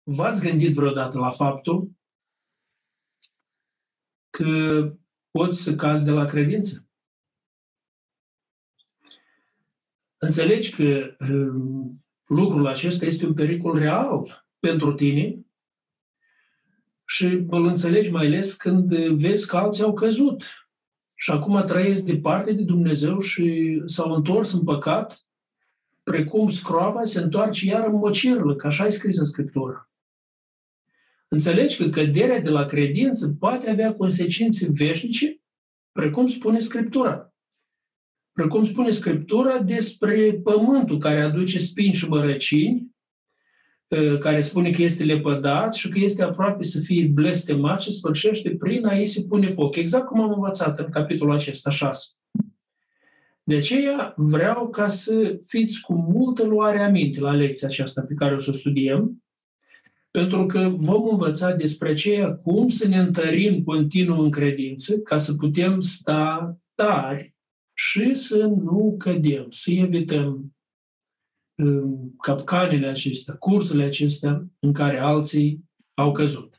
V-ați gândit vreodată la faptul că poți să cazi de la credință? Înțelegi că lucrul acesta este un pericol real pentru tine și îl înțelegi mai ales când vezi că alții au căzut și acum trăiesc departe de Dumnezeu și s-au întors în păcat, precum scroava se întoarce iar în mocirlă, că așa e scris în Scriptură. Înțelegi că căderea de la credință poate avea consecințe veșnice, precum spune Scriptura. Precum spune Scriptura despre pământul care aduce spini și mărăcini, care spune că este lepădat și că este aproape să fie blestemat și sfârșește prin a ei se pune foc. Exact cum am învățat în capitolul acesta 6. De aceea vreau ca să fiți cu multă luare aminte la lecția aceasta pe care o să o studiem, pentru că vom învăța despre aceea cum să ne întărim continuu în credință ca să putem sta tari și să nu cădem, să evităm capcanele acestea, cursurile acestea în care alții au căzut.